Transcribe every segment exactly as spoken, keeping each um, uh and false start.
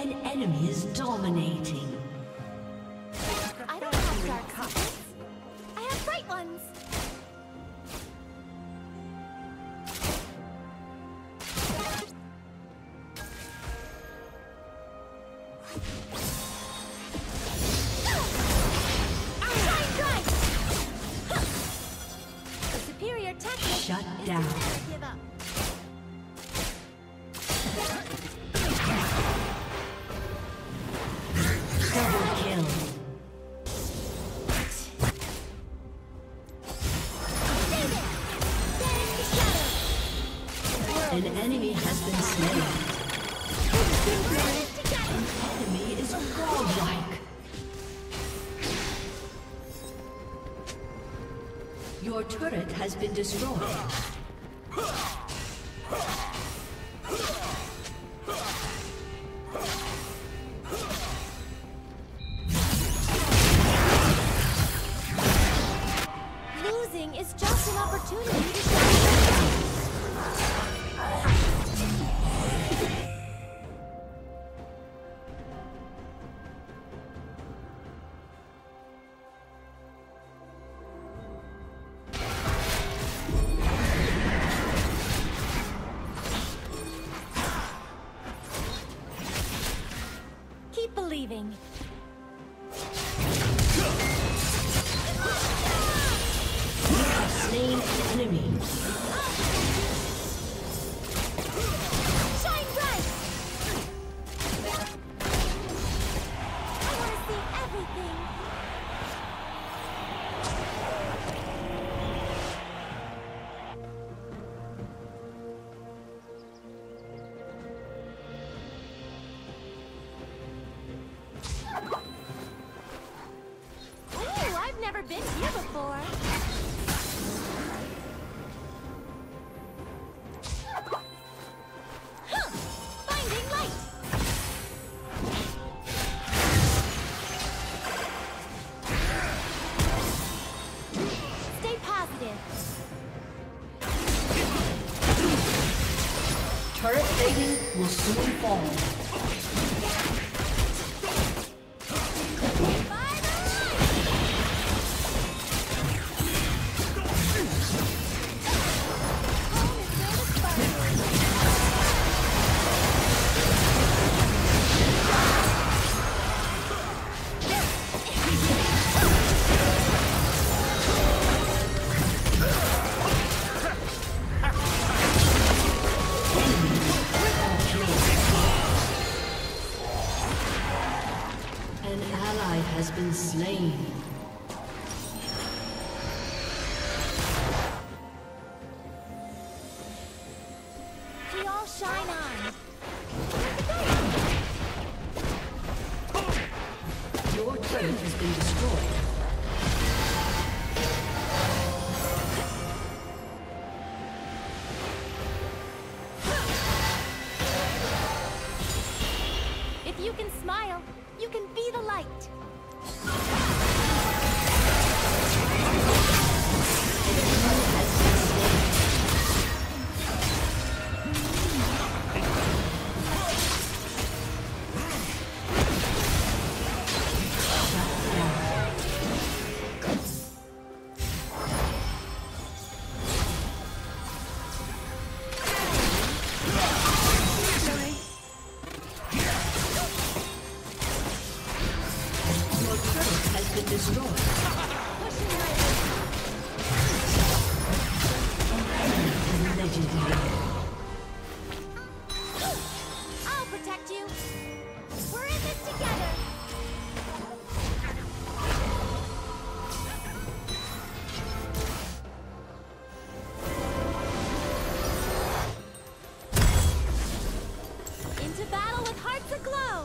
An enemy is dominating. I don't have dark secrets. I have bright ones. Shut down. Double kill. An enemy has been slain. An enemy is godlike. Your turret has been destroyed. Losing is just an opportunity to show. Keep believing. Slain enemy. Shine bright! I want to see everything. Ooh, I've never been here before. Huh, finding light. Stay positive. Turret plating will soon fall. An ally has been slain. We all shine on. Your turret has been destroyed. If you can smile, you can be the light. I'll protect you. We're in this together. Into battle with hearts aglow.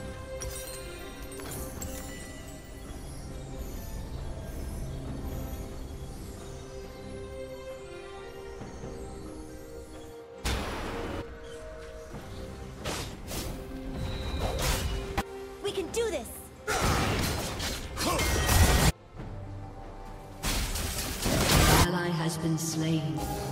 We can do this! Ally has been slain.